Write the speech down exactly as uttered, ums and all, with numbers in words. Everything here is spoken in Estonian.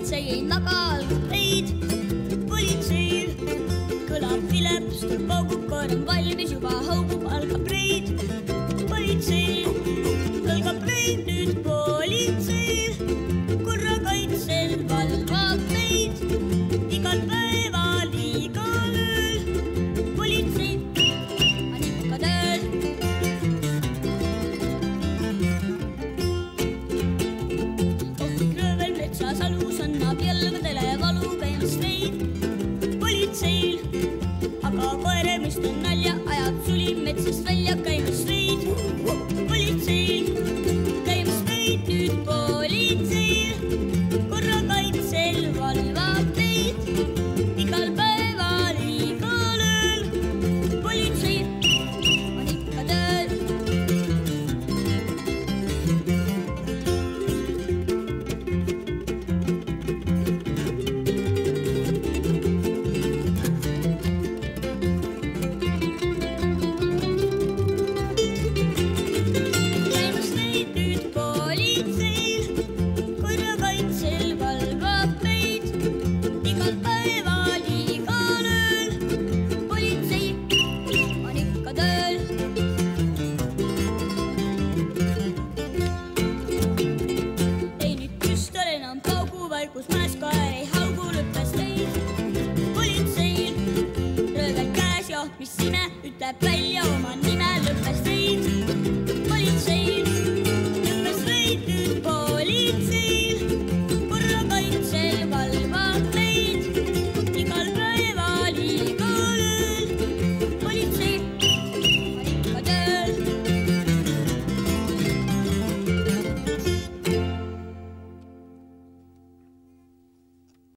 politsei ei maga, algab reid. Politseil kõlab vileps, paugub, koer on valmis, juba haugub, algab reid. Politseil algab reid, nüüd politseil korrakaitsel valvab meid igal päeval, igal ööl. Politsei on ikka tööl. Ohvik röövel metsas alus annab jalgadele valu, käimas reid. Politseil aga koeremist on nalja, ajab suli metsast välja, käimas reid. Politseil käimas reid, nüüd politseil korrakaitsel valvab meid igal päeval, igal ööl. Politsei on ikka tööl. Käimas reid, nüüd politseil korrakaitsel valvab meid igal päeval, igal ööl. Politsei on ikka tööl. Ei nüüd püstol enam paugu, vaikus mäes kaer ei haugu, lõppes reid. Politseil röövel käes ja mis ime ütleb välja oma